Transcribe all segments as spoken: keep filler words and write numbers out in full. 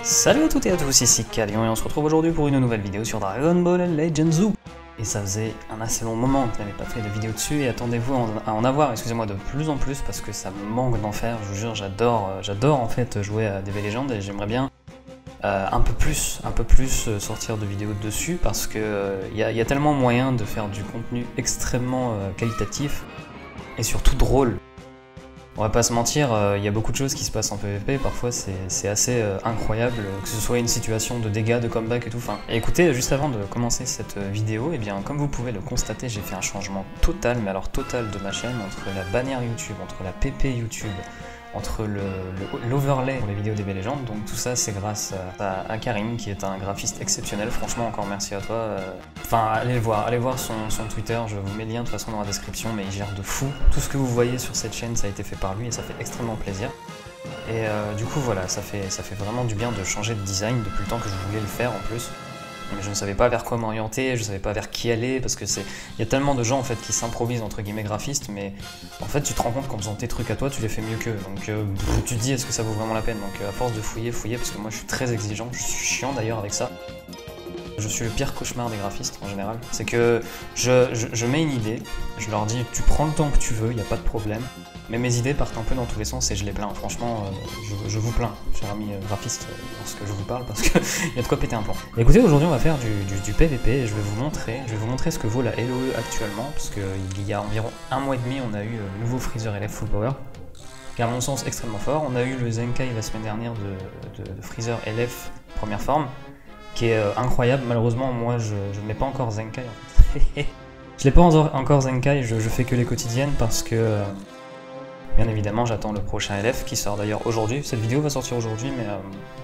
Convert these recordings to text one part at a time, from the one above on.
Salut à toutes et à tous, ici Calion et on se retrouve aujourd'hui pour une nouvelle vidéo sur Dragon Ball Legends Z. Et ça faisait un assez long moment que je n'avais pas fait de vidéo dessus et attendez-vous à en avoir, excusez-moi, de plus en plus parce que ça me manque d'en faire, je vous jure, j'adore j'adore en fait jouer à D B Legends et j'aimerais bien euh, un peu plus, un peu plus sortir de vidéos dessus parce que il euh, y, y a tellement moyen de faire du contenu extrêmement euh, qualitatif et surtout drôle. On va pas se mentir, il euh, y a beaucoup de choses qui se passent en P V P, parfois c'est assez euh, incroyable, que ce soit une situation de dégâts, de comeback et tout. Enfin, et écoutez, juste avant de commencer cette vidéo, et eh bien comme vous pouvez le constater, j'ai fait un changement total, mais alors total de ma chaîne, entre la bannière YouTube, entre la P P YouTube, entre l'overlay pour les vidéos D B Legends, donc tout ça c'est grâce à, à Karim qui est un graphiste exceptionnel, franchement encore merci à toi. Enfin allez le voir, allez voir son, son Twitter, je vous mets le lien de toute façon dans la description, mais il gère de fou. Tout ce que vous voyez sur cette chaîne ça a été fait par lui et ça fait extrêmement plaisir. Et euh, du coup voilà, ça fait, ça fait vraiment du bien de changer de design depuis le temps que je voulais le faire en plus. Mais je ne savais pas vers quoi m'orienter, je ne savais pas vers qui aller, parce que c'est, il y a tellement de gens en fait qui s'improvisent entre guillemets graphistes, mais en fait tu te rends compte qu'en faisant tes trucs à toi, tu les fais mieux qu'eux. Donc euh, tu te dis est-ce que ça vaut vraiment la peine. Donc euh, à force de fouiller, fouiller, parce que moi je suis très exigeant, je suis chiant d'ailleurs avec ça. Je suis le pire cauchemar des graphistes en général. C'est que je, je, je mets une idée, je leur dis tu prends le temps que tu veux, il n'y a pas de problème. Mais mes idées partent un peu dans tous les sens et je les plains. Franchement, euh, je, je vous plains, cher ami graphiste, euh, lorsque je vous parle, parce qu'il y a de quoi péter un plomb. Écoutez, aujourd'hui on va faire du, du, du P V P et je vais vous montrer, je vais vous montrer ce que vaut la L O E actuellement, parce qu'il y a environ un mois et demi, on a eu le nouveau Freezer L F Full Power, qui est à mon sens extrêmement fort. On a eu le Zenkai la semaine dernière de, de, de Freezer L F première forme, qui est euh, incroyable. Malheureusement, moi je ne mets pas encore Zenkai en fait. Je l'ai pas encore Zenkai, je, je fais que les quotidiennes parce que euh, bien évidemment j'attends le prochain L F qui sort d'ailleurs aujourd'hui. Cette vidéo va sortir aujourd'hui, mais euh,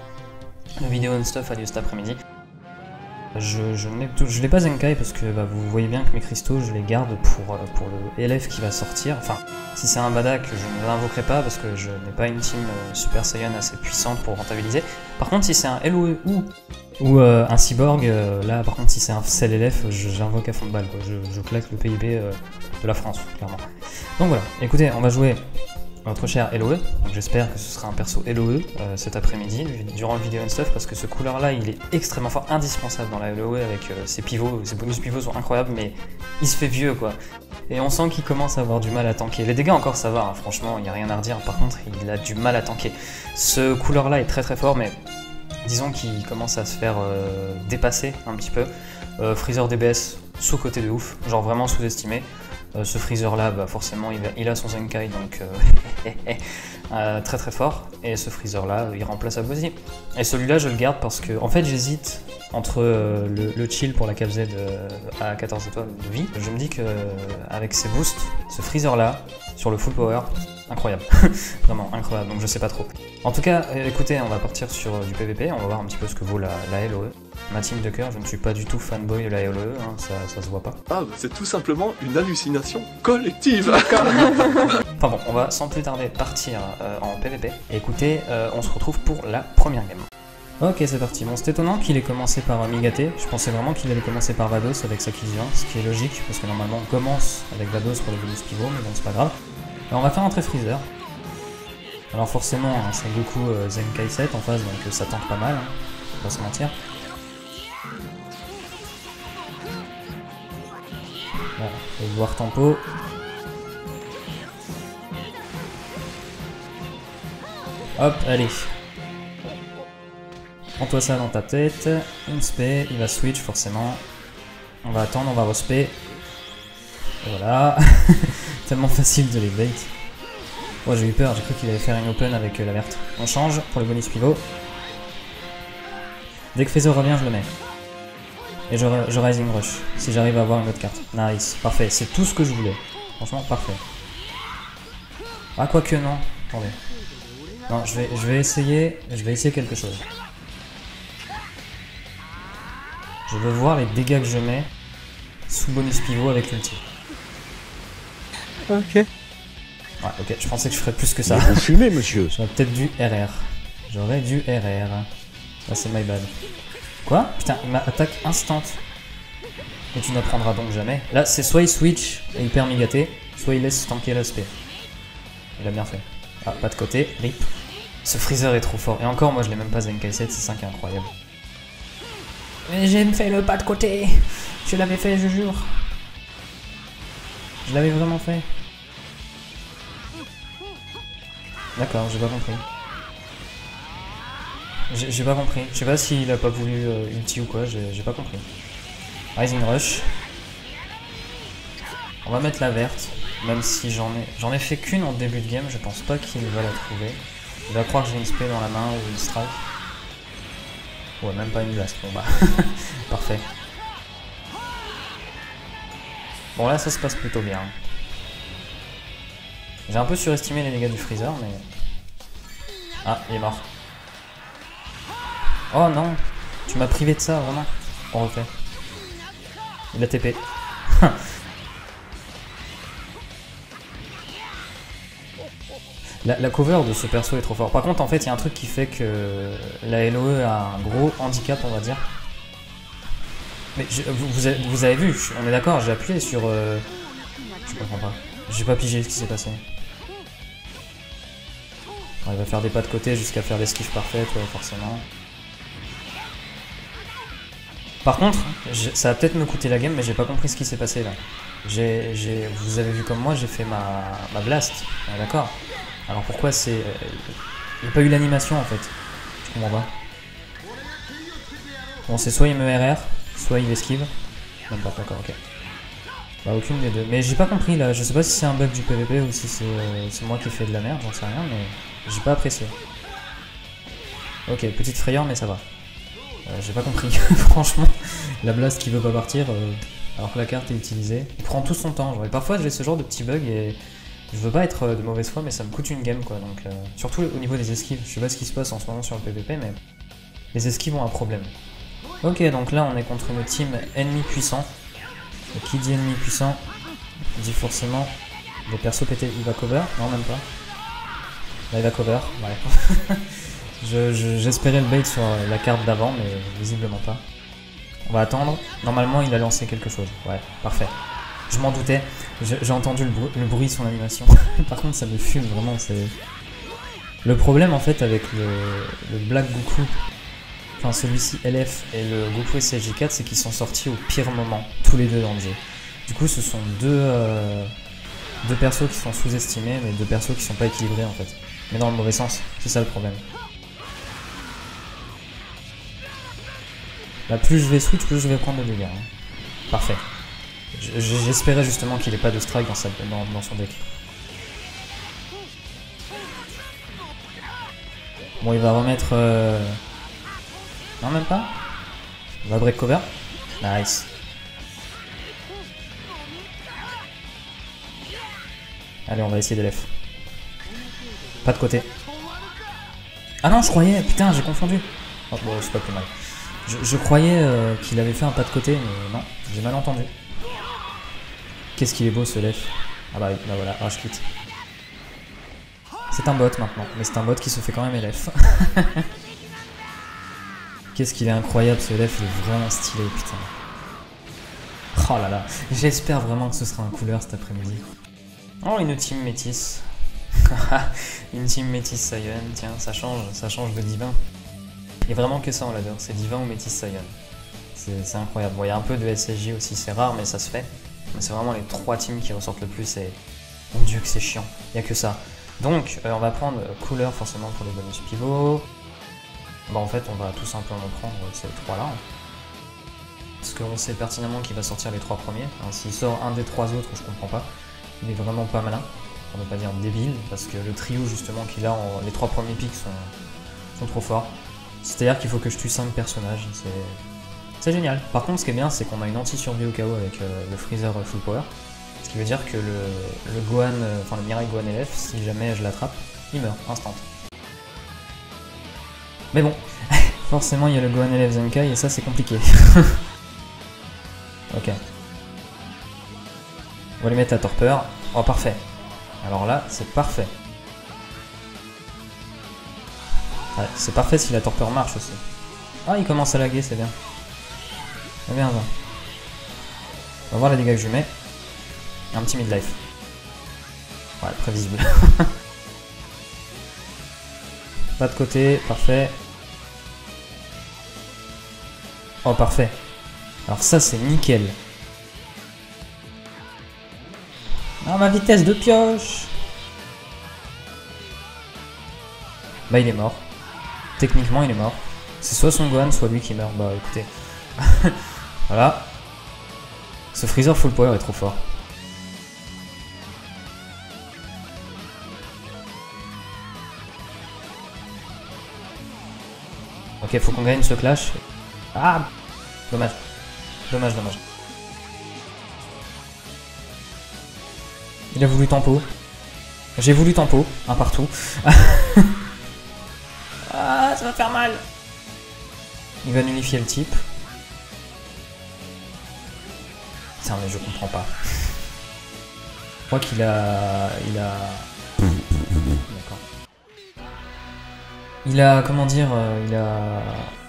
la vidéo on stuff a lieu cet après-midi. Je, je ne l'ai pas Zenkai parce que bah, vous voyez bien que mes cristaux je les garde pour, euh, pour le L F qui va sortir. Enfin, si c'est un Badak, je ne l'invoquerai pas parce que je n'ai pas une team euh, Super Saiyan assez puissante pour rentabiliser. Par contre, si c'est un L O E ou ou euh, un cyborg, euh, là par contre si c'est un Cell L F, j'invoque à fond de balle, quoi. Je, je claque le P I B euh, de la France, clairement. Donc voilà, écoutez, on va jouer notre cher L O E, j'espère que ce sera un perso L O E euh, cet après-midi, durant le vidéo and stuff, parce que ce couleur là il est extrêmement fort, indispensable dans la L O E avec euh, ses pivots, ses bonus pivots sont incroyables, mais il se fait vieux quoi. Et on sent qu'il commence à avoir du mal à tanker. Les dégâts encore ça va, hein, franchement il n'y a rien à redire, par contre il a du mal à tanker. Ce couleur là est très très fort, mais disons qu'il commence à se faire euh, dépasser un petit peu. Euh, Freezer D B S sous-côté de ouf, genre vraiment sous-estimé. Euh, ce Freezer là, bah, forcément il a, il a son Zenkai, donc euh, euh, très très fort. Et ce Freezer là, il remplace Abosi. Et celui-là je le garde parce que, en fait j'hésite entre euh, le, le chill pour la K Z euh, à quatorze étoiles de vie. Je me dis qu'avec ses boosts, ce Freezer là, sur le full power, incroyable, vraiment incroyable, donc je sais pas trop. En tout cas, écoutez, on va partir sur euh, du P V P, on va voir un petit peu ce que vaut la, la L O E. Ma team de cœur, je ne suis pas du tout fanboy de la L O E, hein, ça, ça se voit pas. Ah, bah c'est tout simplement une hallucination collective. Enfin bon, on va sans plus tarder partir euh, en P V P. Et écoutez, euh, on se retrouve pour la première game. Ok, c'est parti. Bon, c'est étonnant qu'il ait commencé par euh, Migate. Je pensais vraiment qu'il allait commencer par Vados avec sa Kizuan, ce qui est logique, parce que normalement on commence avec Vados pour les bonus pivot, mais bon, c'est pas grave. Alors on va faire entrer Freezer. Alors forcément, hein, c'est Goku euh, Zenkai sept en face, donc euh, ça tente pas mal, hein, on va se mentir. Voilà, et voir tempo. Hop, allez. Prends-toi ça dans ta tête. Une spé, il va switch forcément. On va attendre, on va respect. Voilà. Tellement facile de les bait. Oh, j'ai eu peur, j'ai cru qu'il allait faire une open avec euh, la verte. On change pour le bonus pivot. Dès que Freezer revient, je le mets. Et je, je Rising Rush, si j'arrive à avoir une autre carte. Nice, parfait, c'est tout ce que je voulais. Franchement, parfait. Ah, quoique non, attendez. Non, je vais, je vais essayer, je vais essayer quelque chose. Je veux voir les dégâts que je mets sous bonus pivot avec l'ulti. Ok. Ouais, ok, je pensais que je ferais plus que ça. Vous fumez, monsieur. J'aurais peut-être dû R R. J'aurais dû R R. Là, c'est my bad. Quoi? Putain, il m'a attaque instant. Et tu n'apprendras donc jamais. Là, c'est soit il switch et il perd Migate, soit il laisse tanker l'aspect. Il a bien fait. Ah, pas de côté, rip. Ce Freezer est trop fort. Et encore, moi je l'ai même pas Zenkai sept, c'est ça qui est incroyable. Mais j'ai fait le pas de côté. Je l'avais fait, je jure. Je l'avais vraiment fait. D'accord, j'ai pas compris. J'ai pas compris. Je sais pas s'il a pas voulu euh, ulti ou quoi, j'ai pas compris. Rising Rush. On va mettre la verte, même si j'en ai j'en ai fait qu'une en début de game, je pense pas qu'il va la trouver. Il va croire que j'ai une spé dans la main ou une strike. Ouais, même pas une blast. Bon bah, parfait. Bon là ça se passe plutôt bien. J'ai un peu surestimé les dégâts du Freezer, mais... Ah, il est mort. Oh non, tu m'as privé de ça, vraiment. On refait. Il a T P. la, la cover de ce perso est trop fort. Par contre, en fait, il y a un truc qui fait que la L O E a un gros handicap, on va dire. Mais je, vous, vous, avez, vous avez vu, je, on est d'accord, j'ai appuyé sur... Euh... Je comprends pas. J'ai pas pigé ce qui s'est passé. Bon, il va faire des pas de côté jusqu'à faire l'esquive parfaite, ouais, forcément. Par contre, ça va peut-être me coûter la game, mais j'ai pas compris ce qui s'est passé là. J'ai, j'ai, vous avez vu comme moi, j'ai fait ma, ma blast, ouais, d'accord. Alors pourquoi c'est... Il n'y a pas eu l'animation en fait. Je comprends pas. Bon, c'est soit il me R R, soit il esquive. Même pas, d'accord, ok. Bah aucune des deux. Mais j'ai pas compris là, je sais pas si c'est un bug du P V P ou si c'est euh, moi qui fais de la merde, j'en sais rien, mais j'ai pas apprécié. Ok, petite frayeur, mais ça va. Euh, j'ai pas compris, franchement, la blast qui veut pas partir, euh, alors que la carte est utilisée, il prend tout son temps, genre, et parfois j'ai ce genre de petits bugs et je veux pas être euh, de mauvaise foi, mais ça me coûte une game quoi, donc euh, surtout au niveau des esquives, je sais pas ce qui se passe en ce moment sur le P V P, mais les esquives ont un problème. Ok, donc là on est contre une team ennemi puissant, et qui dit ennemi puissant, dit forcément des persos pétés. Il va cover? Non, même pas. Là il va cover, ouais. J'espérais je, le bait sur la carte d'avant, mais visiblement pas. On va attendre. Normalement, il a lancé quelque chose. Ouais, parfait. Je m'en doutais. J'ai entendu le, br le bruit de son animation. Par contre, ça me fume vraiment. C'est le problème en fait avec le, le Black Goku, enfin celui-ci L F et le Goku S S J quatre, c'est qu'ils sont sortis au pire moment, tous les deux dans le jeu. Du coup, ce sont deux, euh, deux persos qui sont sous-estimés, mais deux persos qui sont pas équilibrés en fait. Mais dans le mauvais sens. C'est ça le problème. Là, plus je vais switch, plus je vais prendre de dégâts. Hein. Parfait. J'espérais justement qu'il n'ait pas de strike dans, sa, dans, dans son deck. Bon, il va remettre... Euh... Non, même pas. Il va break cover. Nice. Allez, on va essayer de l'F. Pas de côté. Ah non, je croyais... Putain, j'ai confondu. Oh, bon, c'est pas plus mal. Je, je croyais euh, qu'il avait fait un pas de côté, mais non, j'ai mal entendu. Qu'est-ce qu'il est beau ce Lef. Ah bah, bah voilà, ah, je quitte. C'est un bot maintenant, mais c'est un bot qui se fait quand même L F. Qu'est-ce qu'il est incroyable ce Lef, il est vraiment stylé, putain. Oh là là, j'espère vraiment que ce sera un couleur cet après-midi. Oh, une team métisse. Une team métisse Saiyan, tiens, ça change, ça change de divin. Il n'y a vraiment que ça en ladder, c'est divin ou métis Saiyan. C'est incroyable. Bon, il y a un peu de S S J aussi, c'est rare, mais ça se fait. Mais c'est vraiment les trois teams qui ressortent le plus et... Mon dieu que c'est chiant, il n'y a que ça. Donc, euh, on va prendre couleur forcément pour les bonus pivots. Bah en fait, on va tout simplement prendre ces trois-là. Parce qu'on sait pertinemment qu'il va sortir les trois premiers. Hein, s'il sort un des trois autres, je comprends pas. Il est vraiment pas malin, pour ne pas dire débile, parce que le trio justement qu'il a, en... les trois premiers pics sont, sont trop forts. C'est-à-dire qu'il faut que je tue cinq personnages, c'est génial. Par contre, ce qui est bien, c'est qu'on a une anti-survie au K O avec euh, le Freezer full power. Ce qui veut dire que le, le Gohan, euh, enfin le Mirai Gohan L F, si jamais je l'attrape, il meurt, instant. Mais bon, forcément il y a le Gohan L F Zenkai et ça c'est compliqué. Ok. On va les mettre à torpeur. Oh parfait. Alors là, c'est parfait. Ouais, c'est parfait si la torpeur marche aussi. Ah, il commence à laguer, c'est bien. C'est bien, ça. On va voir les dégâts que je lui mets. Un petit midlife. Ouais, prévisible. Pas de côté, parfait. Oh, parfait. Alors ça, c'est nickel. Ah, ma vitesse de pioche. Bah, il est mort. Techniquement, il est mort. C'est soit son Gohan, soit lui qui meurt. Bah, écoutez. Voilà. Ce Freezer full power est trop fort. Ok, faut qu'on gagne ce clash. Ah, dommage. Dommage, dommage. Il a voulu tempo. J'ai voulu tempo, un partout. Ah, ça va faire mal. Il va nullifier le type. Tiens, mais je comprends pas. Je crois qu'il a... Il a... D'accord. Il a... Comment dire euh, Il a...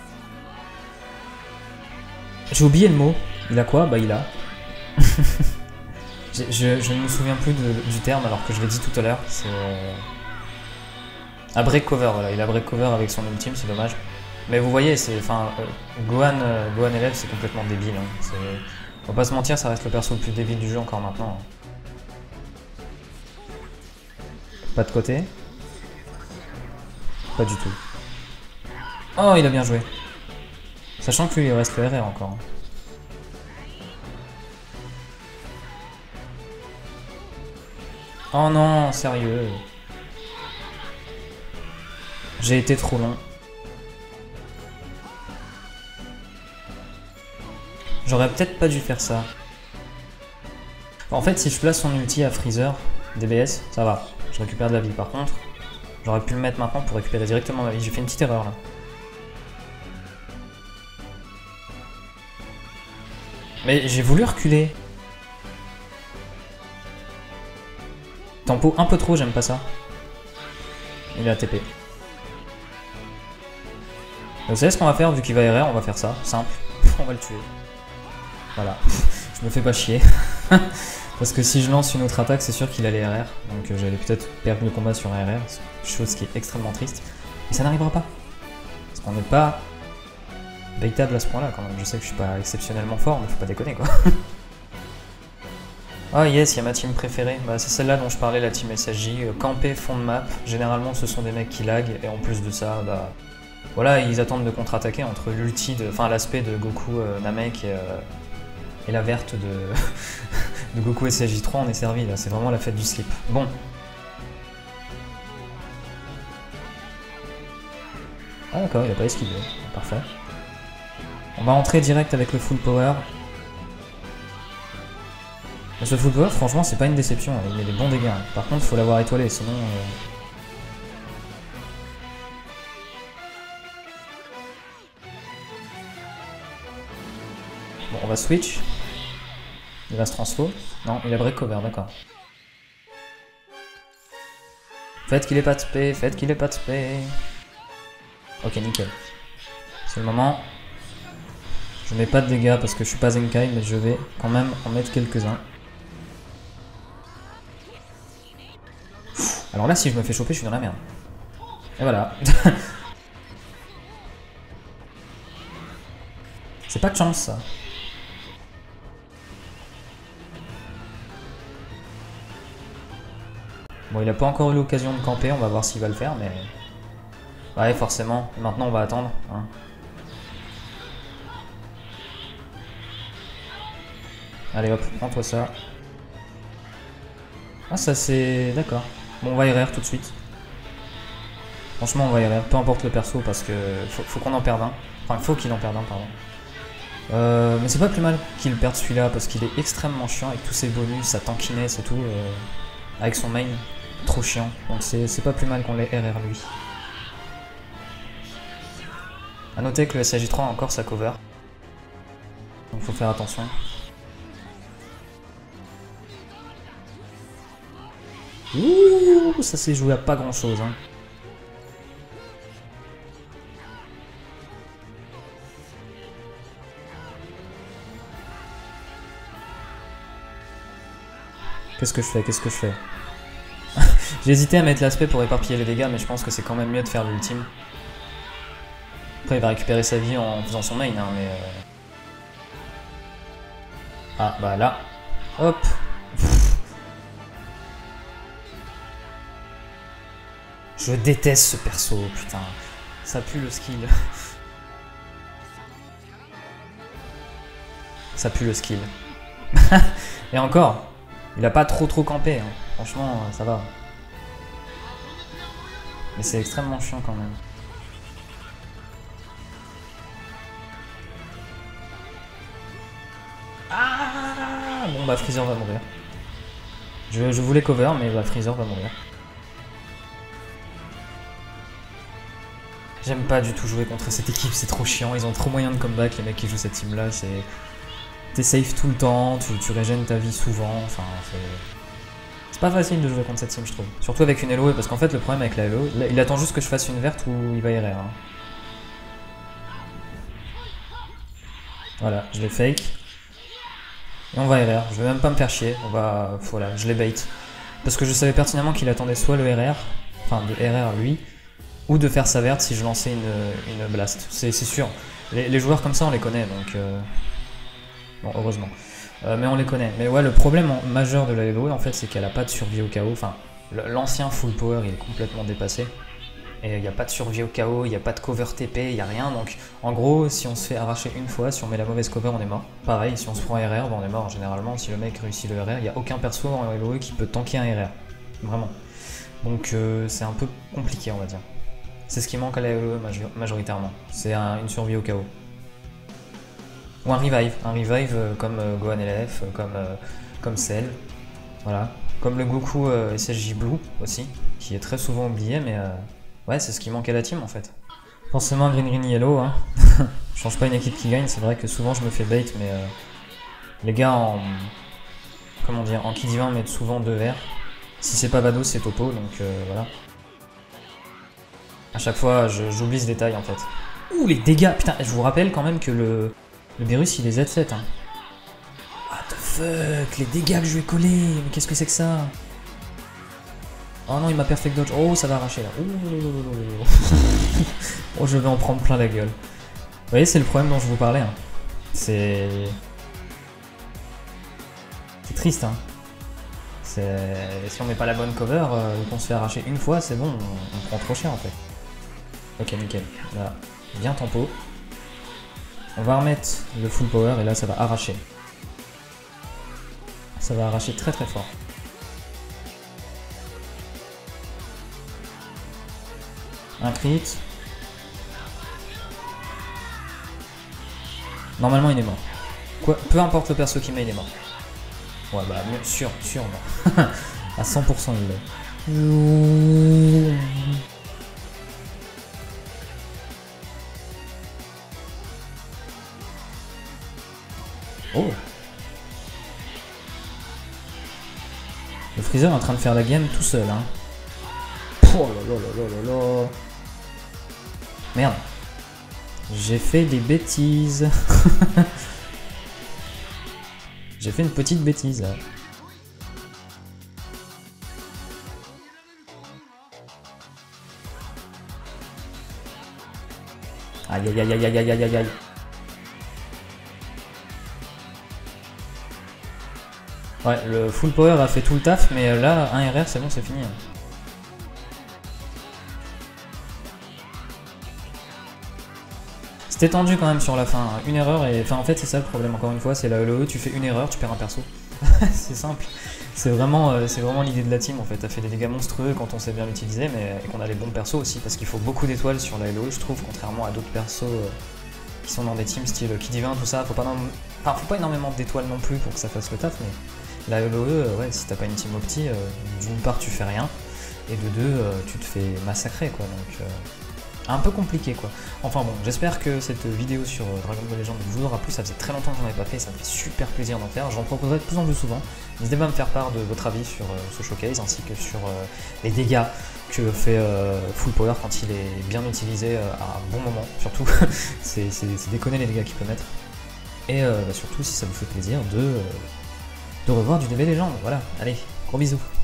J'ai oublié le mot. Il a quoi? Bah il a. je, je ne me souviens plus de, du terme alors que je l'ai dit tout à l'heure. C'est... Euh... Ah, break cover, voilà. Il a break cover avec son ultime, c'est dommage. Mais vous voyez, c'est... Enfin, euh, Gohan, euh, Gohan élève, c'est complètement débile. Hein. On va pas se mentir, ça reste le perso le plus débile du jeu encore maintenant. Pas de côté. Pas du tout. Oh, il a bien joué. Sachant que lui, il reste le R R encore. Oh non, sérieux. J'ai été trop long. J'aurais peut-être pas dû faire ça. En fait, si je place son ulti à Freezer, D B S, ça va. Je récupère de la vie. Par contre, j'aurais pu le mettre maintenant pour récupérer directement ma vie. J'ai fait une petite erreur là. Mais j'ai voulu reculer. Tempo un peu trop, j'aime pas ça. Il a T P. Vous savez ce qu'on va faire, vu qu'il va R R, on va faire ça, simple. On va le tuer. Voilà. Je me fais pas chier. Parce que si je lance une autre attaque, c'est sûr qu'il allait R R. Donc euh, j'allais peut-être perdre le combat sur R R. Chose qui est extrêmement triste. Et ça n'arrivera pas. Parce qu'on n'est pas baitable à ce point-là quand même. Je sais que je suis pas exceptionnellement fort, mais faut pas déconner quoi. Ah yes, il y a ma team préférée. Bah, c'est celle-là dont je parlais, la team S S J. Euh, camper, fond de map. Généralement, ce sont des mecs qui lag. Et en plus de ça, bah... Voilà, ils attendent de contre-attaquer entre l'ulti de... Enfin, l'aspect de Goku, euh, Namek et... Euh... Et la verte de, de Goku S S J trois, on est servi là, c'est vraiment la fête du slip. Bon. Ah d'accord, il a pas esquivé, parfait. On va entrer direct avec le full power. Mais ce full power, franchement, c'est pas une déception, il met des bons dégâts. Par contre, il faut l'avoir étoilé, sinon... Euh... Bon, on va switch. Il va se transfo. Non, il a break cover, d'accord. Faites qu'il ait pas de spé, faites qu'il ait pas de spé. Ok, nickel. C'est le moment. Je mets pas de dégâts parce que je suis pas Zenkai, mais je vais quand même en mettre quelques-uns. Alors là, si je me fais choper, je suis dans la merde. Et voilà. C'est pas de chance, ça. Bon, il a pas encore eu l'occasion de camper, on va voir s'il va le faire, mais... Ouais, forcément. Maintenant, on va attendre. Hein. Allez, hop, prends-toi ça. Ah, ça c'est... D'accord. Bon, on va R R tout de suite. Franchement, on va R R, peu importe le perso, parce que faut, faut qu'on en perde un. Enfin, il faut qu'il en perde un, pardon. Euh, mais c'est pas plus mal qu'il perde celui-là, parce qu'il est extrêmement chiant avec tous ses bonus, sa tankiness et tout. Euh, avec son main. Trop chiant, donc c'est pas plus mal qu'on l'ait R R lui. A noter que le S S J trois a encore sa cover. Donc faut faire attention. Ouh, ça s'est joué à pas grand chose. Hein. Qu'est-ce que je fais? Qu'est-ce que je fais? J'ai hésité à mettre l'aspect pour éparpiller les dégâts, mais je pense que c'est quand même mieux de faire l'ultime. Après, il va récupérer sa vie en faisant son main, hein, mais... Euh... Ah, bah là. Hop. Je déteste ce perso, putain. Ça pue le skill. Ça pue le skill. Et encore, il a pas trop trop campé, hein. Franchement, ça va. Mais c'est extrêmement chiant quand même. Ah bon bah Freezer va mourir. Je, je voulais cover, mais bah Freezer va mourir. J'aime pas du tout jouer contre cette équipe, c'est trop chiant, ils ont trop moyen de comeback, les mecs qui jouent cette team là, c'est... T'es safe tout le temps, tu, tu régènes ta vie souvent, enfin c'est... C'est pas facile de jouer contre cette team je trouve. Surtout avec une L O E, parce qu'en fait le problème avec la L O E, il attend juste que je fasse une verte ou il va R R. Hein. Voilà, je l'ai fake. Et on va R R, je vais même pas me faire chier, on va... Voilà, je l'ai bait. Parce que je savais pertinemment qu'il attendait soit le R R, enfin de R R lui, ou de faire sa verte si je lançais une, une blast. C'est sûr. Les, les joueurs comme ça on les connaît donc... Euh... Bon, heureusement. Euh, mais on les connaît. Mais ouais, le problème en, majeur de la L O E en fait, c'est qu'elle a pas de survie au chaos. Enfin, l'ancien full power il est complètement dépassé. Et il n'y a pas de survie au chaos, il n'y a pas de cover T P, il n'y a rien. Donc en gros, si on se fait arracher une fois, si on met la mauvaise cover, on est mort. Pareil, si on se prend un R R, ben on est mort. Généralement, si le mec réussit le R R, il n'y a aucun perso en L O E qui peut tanker un R R. Vraiment. Donc euh, c'est un peu compliqué, on va dire. C'est ce qui manque à la L O E major majoritairement. C'est un, une survie au chaos. Ou un revive, un revive euh, comme euh, Gohan L F, euh, comme, euh, comme Cell, voilà. Comme le Goku euh, S S J Blue aussi, qui est très souvent oublié, mais euh, ouais, c'est ce qui manque à la team en fait. Forcément Green Green Yellow, hein. Je change pas une équipe qui gagne, c'est vrai que souvent je me fais bait, mais euh, les gars en... Comment dire, en Ki divin mettent souvent deux R. Si c'est pas Vado, c'est Topo, donc euh, voilà. À chaque fois, j'oublie ce détail en fait. Ouh, les dégâts! Putain, je vous rappelle quand même que le... Le Beerus il est Z sept hein. What the fuck, les dégâts que je lui ai collés, mais qu'est-ce que c'est que ça? Oh non il m'a perfect dodge, oh ça va arracher là. Oh, oh je vais en prendre plein la gueule. Vous voyez c'est le problème dont je vous parlais hein. C'est... C'est triste hein. Si on met pas la bonne cover, euh, qu'on se fait arracher une fois c'est bon, on, on prend trop cher en fait. Ok nickel, là, bien tempo. On va remettre le full power et là ça va arracher. Ça va arracher très très fort. Un crit. Normalement il est mort. Quoi, peu importe le perso qui met, il est mort. Ouais bah mieux, sûr, sûr non. À cent pour cent il l'est. Oh. Le Freezer est en train de faire la game tout seul hein. Oh là là là là là là. Merde. J'ai fait des bêtises. J'ai fait une petite bêtise là. Aïe aïe aïe aïe aïe aïe aïe aïe. Ouais, le full power a fait tout le taf, mais là, un R R, c'est bon, c'est fini. C'était tendu quand même sur la fin, une erreur, et enfin en fait c'est ça le problème, encore une fois, c'est la L O E, tu fais une erreur, tu perds un perso. C'est simple. C'est vraiment, euh, c'est vraiment l'idée de la team en fait, t'as fait des dégâts monstrueux quand on sait bien l'utiliser, mais et qu'on a les bons persos aussi, parce qu'il faut beaucoup d'étoiles sur la L O E, je trouve, contrairement à d'autres persos euh, qui sont dans des teams style Ki divin, tout ça, faut pas, enfin, faut pas énormément d'étoiles non plus pour que ça fasse le taf, mais la L O E, ouais, si t'as pas une team opti, euh, d'une part tu fais rien, et de deux, euh, tu te fais massacrer quoi, donc... Euh, un peu compliqué quoi. Enfin bon, j'espère que cette vidéo sur Dragon Ball Legends vous aura plu, ça faisait très longtemps que j'en avais pas fait, ça me fait super plaisir d'en faire, j'en proposerai de plus en plus souvent. N'hésitez pas à me faire part de votre avis sur euh, ce showcase, ainsi que sur euh, les dégâts que fait euh, Full Power quand il est bien utilisé euh, à un bon moment, surtout. C'est déconner les dégâts qu'il peut mettre. Et euh, bah, surtout si ça vous fait plaisir de, euh, de revoir du D B Legends, voilà, allez, gros bisous.